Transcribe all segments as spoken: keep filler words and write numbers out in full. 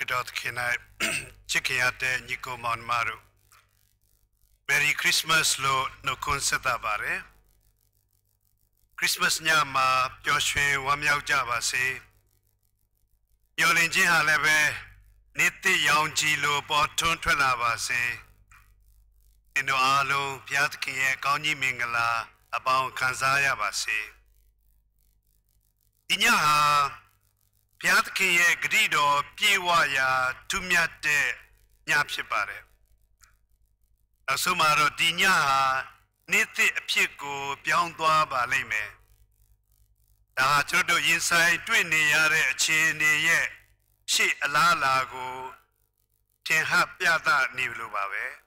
Kudot Kina Chikiate Nico Monmaru. Merry Christmas lo no conseta bare. Christmas Nyama, Joshua Wamyao Javasi. Yolinji Halebe, Niti Yonji lo Botun Twelavasi. Ino Alu, Piatki, Koni Mingala, about Kanzaya Basi. Inyaha. Piatki grido piwaya tumyate nyapsipare. Asumaro dinya niti piku piangdwa ba lime. Da chodo inside twini yare chini ye shi alala go tenha piata niblu babe.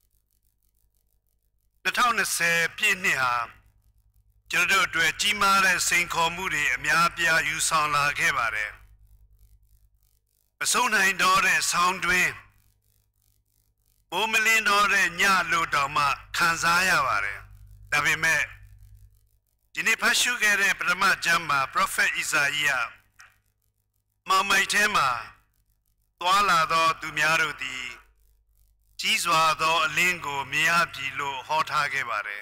Natauna se pini ha chodo dwe jimare sinko muri amyapia yusan la kebare. So nine dollars sound way. Momilin dollar nya ludoma Kanzaya ware. Davime. Dini pashu gere Brahma Jama Prophet Isaiah. Mama Tema. Twala do Dumiaro di. Jizwa do lingo miyabi lo hotage ware.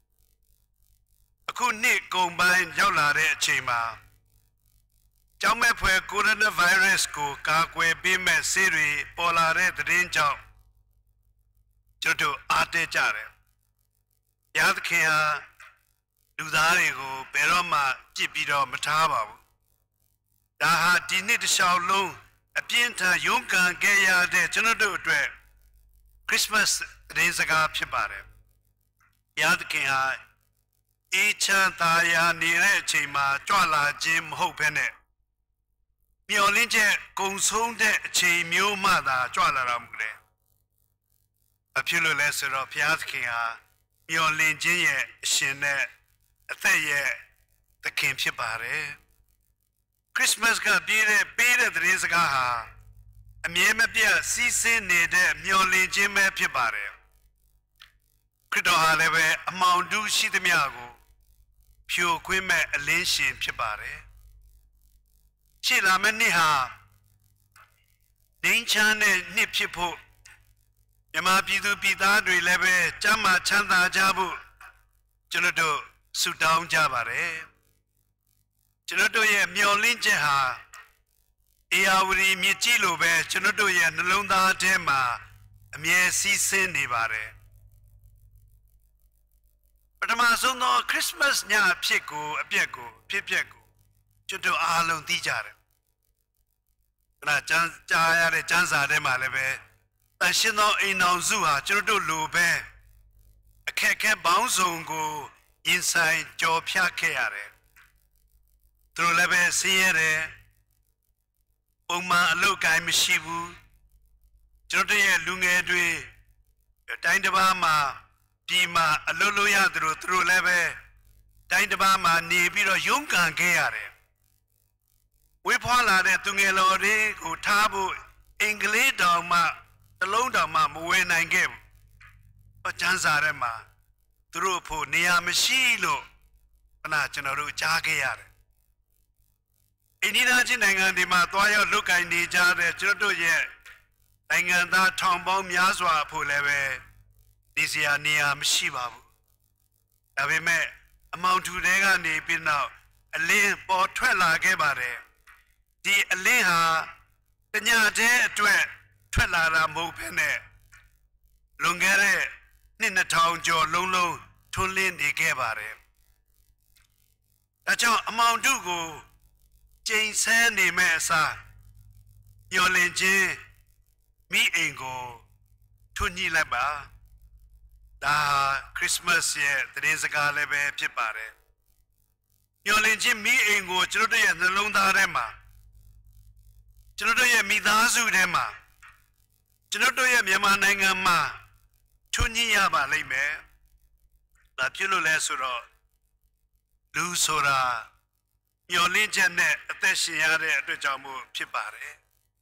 Aku nik combine yolare chema. Jaume pwe coronavirus ko kakwe bime siri polare drinjao. Jodo ate jare. Yad kya ludari ko peroma jibido mataba. Daha dinit shaolong apinta yungkan gaya de jodo dwe Christmas rinsaga pipare. Yad kya ichan taya nire chima chwala jim hopene. Miolinje Gongson de Chi Mew Mada Jwalaramgle. A pulu lesser of Piatkia, Miolinje Shine, Athaye, the Kim Pibare. Christmas got beat beat the Rizagaha. A Miemapia, Sisi Nede, Miolinje Me Pibare. Crido Haleve, a Moundu Shidamiago, Pure Quime, a Linshin Pibare. Chila Maniha Ninchane Nipipo Yama Pidu Pidadri Lebe Jama Chanda Jabu Cholodo Sudan Jabare Cholodo ye Miolinjeha Eawri Michilo Be Cholodo ye Nalunda Tema Amie Sisi Nibare But Amazono Christmas Nya Pico Apieko Pipieko Chodo Alon Dijare. Na Jaya de Janza de Malebe, Tashino in Zua, Chodo Lube, a keke bounzongo inside Jo Piakeare. Through Lebe Siere, Oma Lokai Mishibu, Jodia Lungedri, Dindabama, Pima, Aloloya through Lebe, Dindabama, Nibiro Yunkan Geare. We Paula de Tungelori, who tabu, English dogma, the loan dogma, Muwen and game. But Janzarema, through Po Nia Mishilo, Panachanaru Jagiar. Inidajin and the Matoya look I need Jade, Jodo yet. And that Tombom Yazwa Puleve, Nisia Nia Mishibabu. Have we met amount to Negani Pinau, a lane for Twella Gebare. Di Aleha, the Nyade Twet, Twellara Mopene, Lungere, Nina Town Jo Lolo, Tulin de Gebare. That's all amount to go. Jane Sandy Mesa, Yolinje, me Ingo, Tuni Leba, Da Christmas yet, the days ago lebe pipare. Yolinje me Ingo, Judy and the Lunda Rema. Chinodoya Midazu Dema. Chinodoya Yamananga Ma. Tuniaba Lime. La Pulo Lesuro. Lusora. Your legion net, Athesiare at the Jamu Pipare.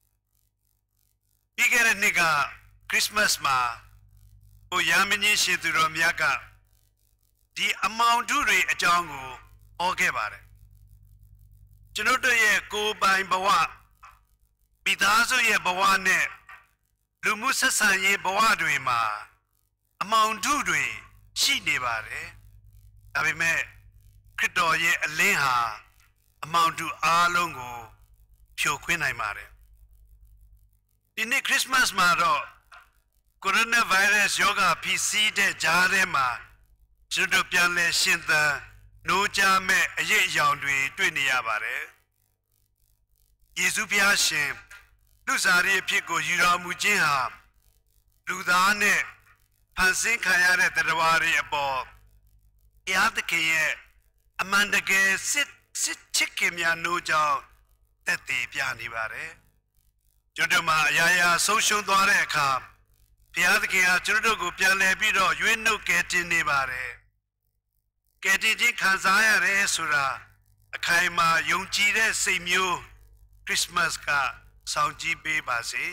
Bigger a nigga, Christmas ma. O Yamini Shituro Miaka. The amount duri a jango, or Gebare. Chinodoye go by Bawa. မိသားစုရဲ့ဘဝနဲ့လူမှုဆက်ဆံရေးဘဝတွေမှာအမောင်ထုတွေရှိနေပါတယ်ဒါပေမဲ့ခရစ်တော်ရဲ့အလင်းဟာအမောင်ထုအားလုံးကိုဖြိုခွင်းနိုင်ပါတယ်ဒီနေ့ခရစ်မတ်မှာတော့ကိုရိုနာဗိုင်းရပ်စ်ရောဂါဖြစ်စီးတဲ့ကြားထဲမှာကျွန်တော်ပြန်လဲရှင်သန်နိုးကြမဲ့အရေးအယောင်တွေတွေ့နေရပါတယ်ယေရှုဖျားရှင်လူစားရဲ့အဖြစ်ကိုယူတော်မူခြင်းဟာလူသားနဲ့ဖန်ဆင်းခံရတဲ့တရားတွေအပေါ်ဘုရားသခင်ရဲ့အမှန်တကယ်စစ်စစ်ချစ်ခင်များနိုးကြောင်းသက်သေပြနေပါတယ်ကျွန်တော်မှာအရာရာဆုံးရှုံးသွားတဲ့အခါဘုရားသခင်ကကျွန်တော်တို့ကိုပြန်လည်ပြီးတော့ရွေးနှုတ်ကယ်တင်နေပါတယ်ကယ်တင်ခြင်းခံစားရတယ်ဆိုတာအခိုင်အမာယုံကြည်တဲ့စိတ်မျိုးခရစ်မတ်ကဆောင်ကြည့်ပေးပါစေ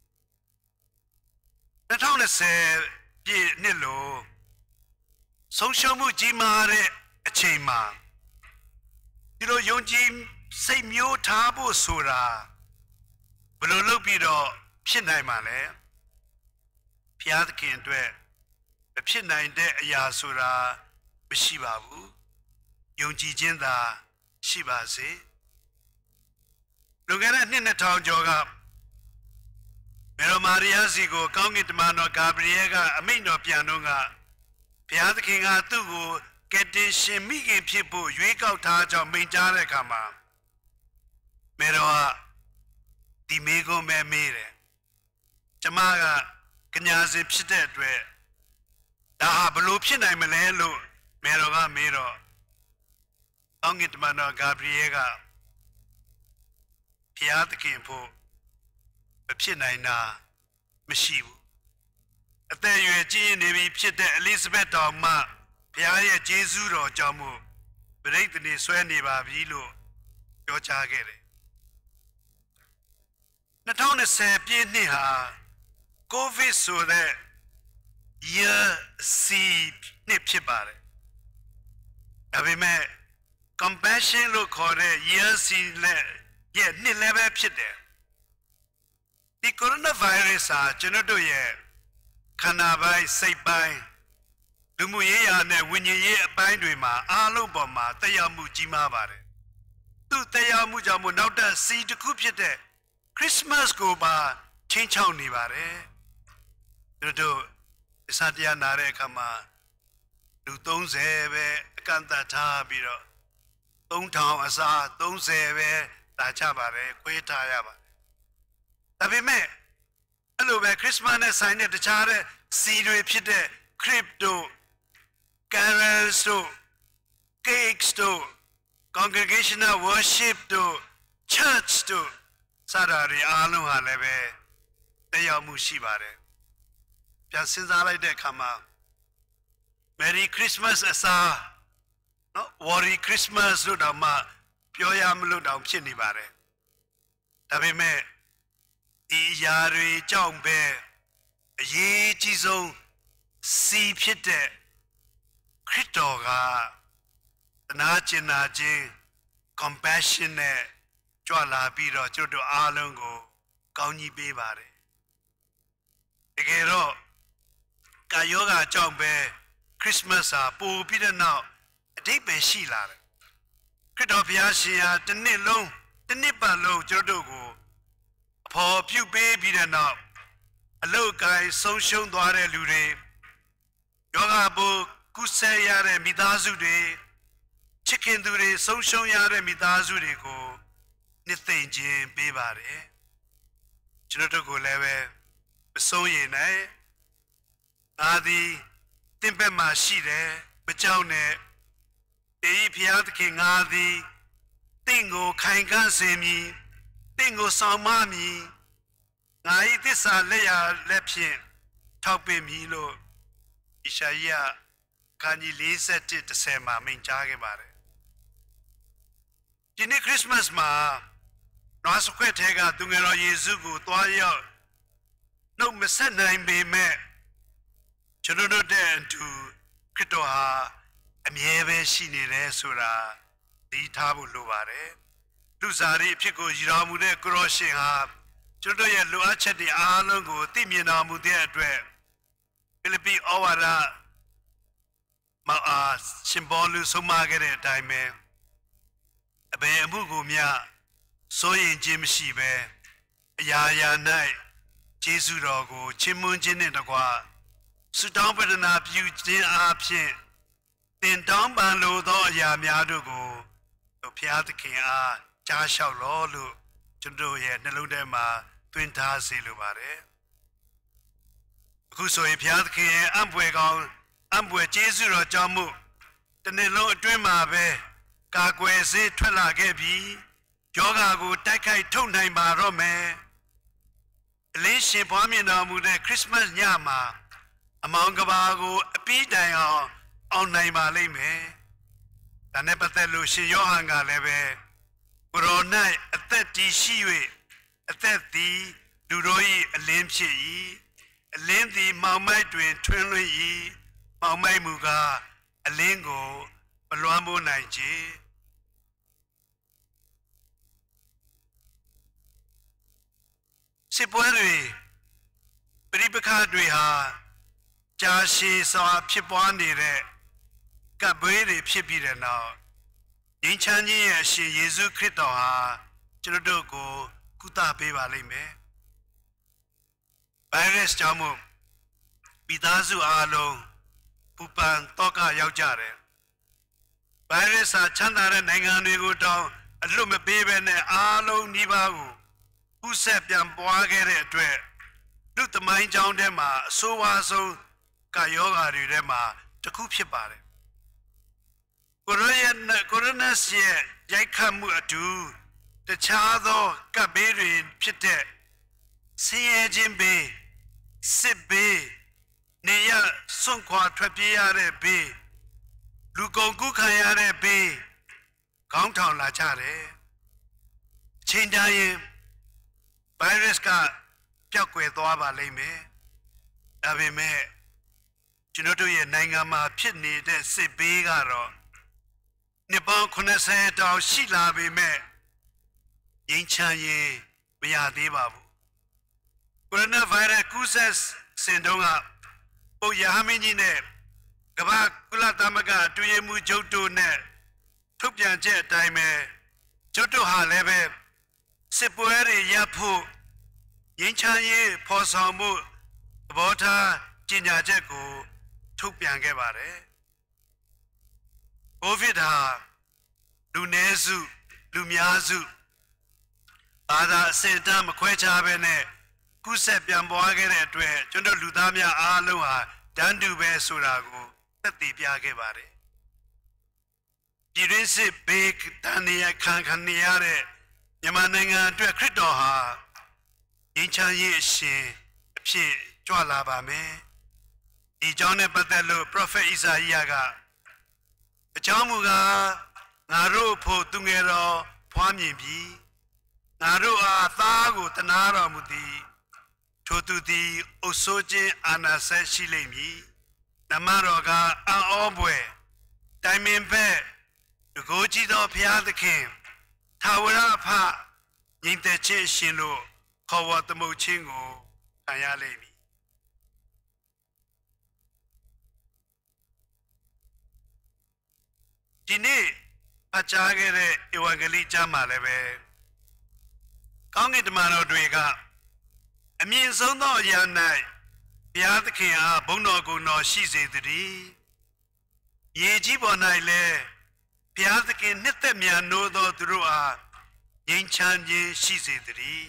၂၀၂၀ပြည့်နှစ်လို့ဆုံးရှုံးမှုကြီးမားတဲ့အချိန်မှာဒီလိုယုံကြည်စိတ်မျိုးထားဖို့ဆိုတာဘယ်လိုလုပ်ပြီးတော့ဖြစ်နိုင်မှာလဲဘုရားသခင်အတွက်မဖြစ်နိုင်တဲ့အရာဆိုတာမရှိပါဘူးယုံကြည်ခြင်းသာရှိပါစေလွန်ခဲ့တဲ့နှစ်နှစ်ထောင်ကျော်ကမေရမာရီယာစီကိုကောင်းကင်တမန်တော်ဂါဘရီယဲကအမိန့်တော်ပြန်တော့ကဘုရားသခင်ကသူ့ကိုကယ်တင်ရှင်မိခင်ဖြစ်ဖို့ရွေးကောက်ထားကြောင်းမိန့်ကြားတဲ့အခါမှာမေတော်ကဒီမေကိုမဲမေးတယ်ကျမကကညာစင်ဖြစ်တဲ့အတွက်ဒါဟာဘလို့ဖြစ်နိုင်မလဲလို့မေတော်ကမေးတော့ကောင်းကင်တမန်တော်ဂါဘရီယဲကဘုရားသခင်ဖို့မဖြစ်နိုင်တာမရှိဘူးအသက်အရွယ်ကြီးနေပြီဖြစ်တဲ့အလီဇဘက်တော်မှဘုရားရဲ့ကျေးဇူးတော်ကြောင့်မို့ပြိတ္တိဆွဲနေပါပြီလို့ပြောကြားခဲ့တယ်၂၀၂၀ပြည့်နှစ်ဟာကိုဗစ်ဆိုတဲ့ year C နှစ်ဖြစ်ပါတယ်ဒါပေမဲ့ compassion လို့ခေါ်တဲ့ year C နဲ့ရဲ့နှစ်လည်းပဲဖြစ်တယ်ဒီကိုရိုနာဗိုင်းရပ်စ်ဟာကျွန်တော်တို့ရဲ့ခန္ဓာပိုင်းစိတ်ပိုင်းလူမှုရေးရာနဲ့ဝိညာဉ်ရေးအပိုင်းတွေမှာအားလုံးပေါ်မှာတက်ရောက်မှုကြီးမားပါတယ်သူတက်ရောက်မှုကြောင့်မို့နောက်ထပ်စီတစ်ခုဖြစ်တဲ့ခရစ်မတ်ကိုပါချင်းချောင်းနေပါတယ်ကျွန်တော်တို့အစတရားနာတဲ့အခါမှာလူသုံးဆယ်ပဲအကန့်အသတ်ထားပြီးတော့သုံးထောင်အစားသုံးဆယ်ပဲတာချပါတယ်ခွေးထားရပါတယ်ဒါပေမဲ့အဲ့လိုပဲခရစ်မတ်နဲ့ဆိုင်တဲ့တခြားတဲ့စီတွေဖြစ်တဲ့ခရစ်တို့ carols တို့ cakes တို့ congregational worship တို့ church တို့စတာတွေအားလုံးဟာလည်းပဲတရားမှုရှိပါတယ်ပြန်စဉ်းစားလိုက်တဲ့အခါမှာ Merry Christmas အစားနော် Worry Christmas လို့တော့မှပြောရမလို့တောင်ဖြစ်နေပါတယ်ဒါပေမဲ့ဒီຢာတွေကြောင့်ပဲအရေးကြီးဆုံးစီဖြစ်တဲ့ခရစ်တော်ကတနာကျင်နာခြင်း compassion နဲ့ကြွလာပြီးတော့ကျွန်တော်အားလုံးကိုကောင်းကြီးပေးပါတယ်တကယ်တော့ကာယောဂါကြောင့်ပဲခရစ်မတ်ဟာပို့ပြီးတဲ့နောက်အတိတ်ပဲရှိလာတယ်ခရစ်တော်ဘုရားရှင်ဟာတစ်နှစ်လုံးတစ်နှစ်ပတ်လုံးကျွန်တော်တို့ကိုအဖော်ပြုပေးပြီးတဲ့နောက်အလုတ်ကိုင်းဆုံးရှုံးသွားတဲ့လူတွေယောဂဘုကုဆဲရတဲ့မိသားစုတွေချစ်ခင်သူတွေဆုံးရှုံးရတဲ့မိသားစုတွေကိုနှစ်သိမ့်ခြင်းပေးပါတယ်ကျွန်တော်တို့ကိုလည်းပဲမဆုံးရင်နဲ့အာဒီတင်ဘက်မှာရှိတယ်မကြောက်နဲ့တေးဖျားသခင်ငါသည်တင့်ကိုခိုင်ခန့်စေမည်တင့်ကိုဆောင်မမည်ငါ၏သစ္စာလက်ရလက်ဖြင့်ထောက်ပင်မည်လို့ဣရှာယခန်းကြီး၄၁ ၁၀မှာမိန့်ကြားခဲ့ပါတယ်ဒီနေ့ခရစ်မတ်မှာနွားစခွက်ထဲကသူငယ်တော်ယေရှုကိုသွားရောက်နှုတ်မဆက်နိုင်ပေမဲ့ကျွန်တော်တို့တဲ့အတူခရစ်တော်ဟာအမြဲပဲရှိနေတယ်ဆိုတာသိထားဖို့လိုပါတယ်လူစားရီအဖြစ်ကိုရည်တော်မူတဲ့ကိုရောရှင်ဟာကျွန်တော်ရဲ့လိုအပ်ချက်တွေအားလုံးကိုသိမြင်တော်မူတဲ့အတွက်ဖိလိပ္ပိဩဝါဒမအားရှင်ဘောလူဆုံးမခဲ့တဲ့အတိုင်းပဲအဘယ်အမှုကိုမျှစိုးရင်ခြင်းမရှိပဲအရာရာ၌ကျေးဇူးတော်ကိုချီးမွမ်းခြင်းနဲ့တကွဆုတောင်းပတနာပြုခြင်းအားဖြင့်တင်တောင်းပန်လိုသောအရာများတို့ကိုဘုရားသခင်အားကြားလျှောက်လောလို့ကျွန်တော်ရဲ့နှလုံးထဲမှာတွင်ထားစေလိုပါတယ်အခုဆိုရင်ဘုရားသခင်ရဲ့အံ့ဖွယ်ကောင်းအံ့ဖွယ်ကျေးဇူးတော်ကြောင့်မို့တစ်နေ့လုံးအတွင်းမှာပဲကာကွယ်စေထွက်လာခဲ့ပြီးယောဂါကိုတိုက်ခိုက်ထုတ်နိုင်ပါတော့မယ်အလင်းရှင်ပွားမြင်တော်မူတဲ့ခရစ်မတ်ညမှာအမောင်ကဘာကိုအပြီးတိုင်အောင်အောင်နိုင်ပါလိမ့်မယ်ဒါနဲ့ပတ်သက်လို့ရှင်ယောဟန်ကလည်းပဲကိုရိုနာအသက်တည်ရှိ၍အသက်သည်လူတို့၏အလင်းဖြစ်၏အလင်းသည်မောင်မိုက်တွင်ထွန်းလွှင့်၏မောင်မိုက်မူကားအလင်းကိုမလွှမ်းမိုးနိုင်ချေစစ်ပွဲတွေပရိပခတွေဟာကြာရှည်စွာဖြစ်ပွားနေတဲ့ကပ်ဘေးတွေဖြစ်ပြီးတဲ့နောက်ငြိမ်းချမ်းခြင်းရဲ့အရှင်ယေရှုခရစ်တော်ဟာကျွန်တော်တို့ကိုကုသပေးပါလိမ့်မယ်။ဗိုင်းရပ်စ်ကြောင့်မို့မိသားစုအားလုံးပူပန်တော့ကရောက်ကြတယ်။ဗိုင်းရပ်စ်ဟာချမ်းသာတဲ့နိုင်ငံတွေကိုတောင်အလွတ်မပေးဘဲနဲ့အားလုံးနှိပါကိုဥဆက်ပြန်ပွားခဲ့တဲ့အတွက်လူသမိုင်းကြောင်းထဲမှာအဆိုးဝါးဆုံးကာယောဂါတွေထဲမှာတစ်ခုဖြစ်ပါတယ်ကိုရိုနာကိုရိုနာရဲ့ရိုက်ခတ်မှုအတူတခြားသောကပ်ဘေးတွေဖြစ်တဲ့ဆင်းရဲခြင်းဘေးစစ်ဘေးနေရစွန့်ခွာထွက်ပြေးရတဲ့ဘေးလူကုန်ကူးခံရတဲ့ဘေးခေါင်းထောင်လာကြတယ်အချိန်တိုင်း ဗိုင်းရပ်စ်ကပျောက်ကွယ်သွားပါလိမ့်မယ်။ဒါပေမဲ့ကျွန်တော်တို့ရဲ့နိုင်ငံမှာဖြစ်နေတဲ့စစ်ဘေးကတော့နှစ်ပေါင်း၇၀တောင်ရှိလာပေမဲ့ငြိမ်းချမ်းရေးမရသေးပါဘူး။ကိုရိုနာဗိုင်းရပ်စ်ကူးစက်စင်တုန်းကပုပ်ရဟန်းမင်းကြီးနဲ့ကမ္ဘာကုလသမဂ္ဂအတွင်းရေးမှူးချုပ်တို့နဲ့ထုတ်ပြန်ချက်အတိုင်းပဲကျွတ်တို့ဟာလည်းပဲစစ်ပွဲတွေရပ်ဖို့ငြိမ်းချမ်းရေးဖော်ဆောင်မှုသဘောထားကြေညာချက်ကိုထုတ်ပြန်ခဲ့ပါတယ်။ကိုဗစ်ဟာလူနည်းစုလူများစုဘာသာအစစ်တမ်းမခွဲခြားဘဲနဲ့ကုဆက်ပြန်ပွားခဲ့တဲ့အတွက်ကျွန်တော်လူသားများအားလုံးဟာတန်းတူပဲဆိုတာကိုသက်သေပြခဲ့ပါတယ်။ပြည်တွင်းစစ်ဘေးတန်နေရခံခံနေရတဲ့မြန်မာနိုင်ငံအတွက်ခရစ်တော်ဟာငြိမ်းချမ်းရေးအရှင်အဖြစ်ကြွလာပါမယ်။ဒီကြောင့်နဲ့ပတ်သက်လို့ Prophet Isaiah ကအကြောင်းမူကားငါတို့ဖို့သူငယ်တော်ဖွားမြင်ပြီးငါတို့အားသားကိုတနာတော်မူသည်ထိုသူသည်အုပ်စိုးခြင်းအာဏာဆက်ရှိလိမ့်မည်။နမတော်ကအံ့ဩဖွယ်တိုင်ပင်ဘက်တကိုးကြီးသောဘုရားသခင်ထာဝရအဖညီတဲ့ချင်းရှင်လို့ခေါ်ဝေါ်သမုတ်ချင်းကိုခံရလိမ့်မည်ဒီနေ့အကြားခဲ့တဲ့ဧဝံဂေလိကျမ်းမှာလည်းပဲကောင်းကင်တမန်တော်တွေကအမြင့်ဆုံးသောအရာ၌ဘုရားသခင်အားဘုန်းတော်ကိုယ်တော်ရှိစေတည်းရေကြီးပေါ်၌လည်းဘုရားသခင်နှစ်သက်မြတ်နိုးသောသူတို့အားငြိမ်းချမ်းခြင်းရှိစေတည်း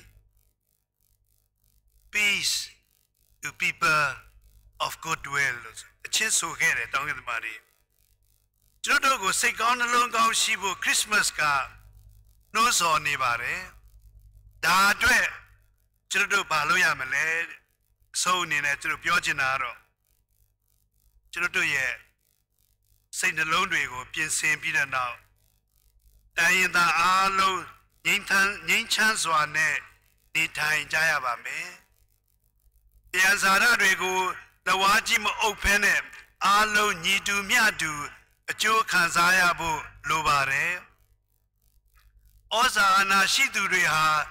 Peace to people of goodwill အချင်းဆိုခဲ့တယ်တောင်းကင်တမန်တွေကျွန်တော်တို့ကိုစိတ်ကောင်းနှလုံးကောင်းရှိဖို့ခရစ်စမတ်ကနှိုးဆော်နေပါတယ်ဒါအတွက်ကျွန်တော်တို့ဘာလုပ်ရမလဲအဆုံးအနေနဲ့ကျွန်တော်ပြောချင်တာကတော့ကျွန်တော်တို့ရဲ့စိတ်နှလုံးတွေကိုပြင်ဆင်ပြီးတဲ့နောက်တိုင်းရင်းသားအားလုံးငြိမ်းချမ်းငြိမ်းချမ်းစွာနဲ့နေထိုင်ကြရပါမယ်။တရားစာရတွေကိုတဝါကြီးမအုပ်ဖဲနဲ့အားလုံးညီတူမျှတူအကျိုးခံစားရဖို့လိုပါတယ်။ဩဇာအာဏာရှိသူတွေဟာ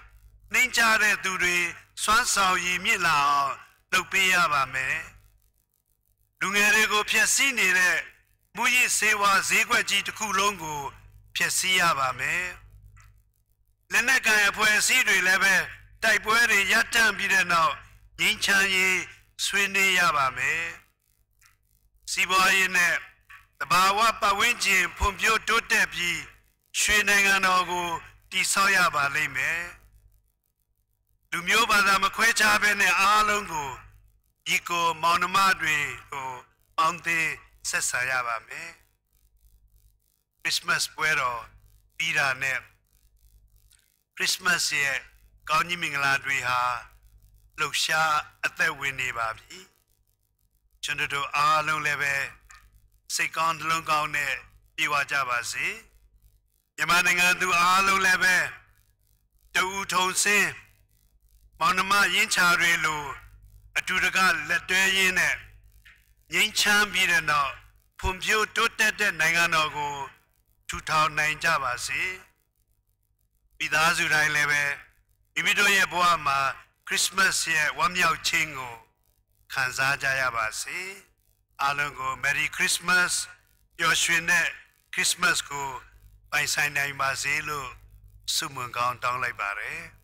နှင်းကြတဲ့သူတွေစွမ်းဆောင်ရည်မြင့်လာအောင်လုပ်ပေးရပါမယ်လူငယ်တွေကိုဖျက်ဆီးနေတဲ့မူရစ်ဆေးဝါးဈေးကွက်ကြီးတစ်ခုလုံးကိုဖျက်ဆီးရပါမယ်လက်နက်ကိုင်အဖွဲ့အစည်းတွေလည်းပဲတိုက်ပွဲတွေရပ်တန့်ပြီးတဲ့နောက်ငြိမ်းချမ်းရေးဆွေးနွေးရပါမယ်စီးပွားရေးနဲ့တဘာဝပတ်ဝန်းကျင်ဖွံ့ဖြိုးတိုးတက်ပြီးရွှေနိုင်ငံတော်ကိုတည်ဆောက်ရပါလိမ့်မယ်လူမျိုးဘာသာမခွဲခြားဘဲနဲ့အားလုံးကိုဒီကိုမောင်နှမတွေကိုပေါင်းသင်းဆက်ဆံရပါမယ်ခရစ်စမတ်ပွဲတော်ပြီးတာနဲ့ခရစ်စမတ်ရဲ့ကောင်းကြီးမင်္ဂလာတွေဟာလှုပ်ရှားအသက်ဝင်နေပါပြီကျွန်တော်တို့အားလုံးလည်းပဲစိတ်ကောင်းနှလုံးကောင်းနဲ့ပြေဝကြပါစေမြန်မာနိုင်ငံသူအားလုံးလည်းပဲတူထုံစင်းမောင်နှမရင်းချာတွေလိုအတူတကလက်တွဲရင်းနဲ့ငြိမ်းချမ်းပြီးတဲ့နောက်ဖွံ့ဖြိုးတိုးတက်တဲ့နိုင်ငံတော်ကိုထူထောင်နိုင်ကြပါစေပြည်သားစုတိုင်းလည်းပဲမိမိတို့ရဲ့ဘဝမှာခရစ်စမတ်ရဲ့ဝမ်းမြောက်ခြင်းကိုခံစားကြရပါစေအားလုံးကို Merry Christmas ပျော်ရွှင်တဲ့ Christmas ကိုပိုင်ဆိုင်နိုင်ပါစေလို့ဆုမွန်ကောင်းတောင်းလိုက်ပါတယ်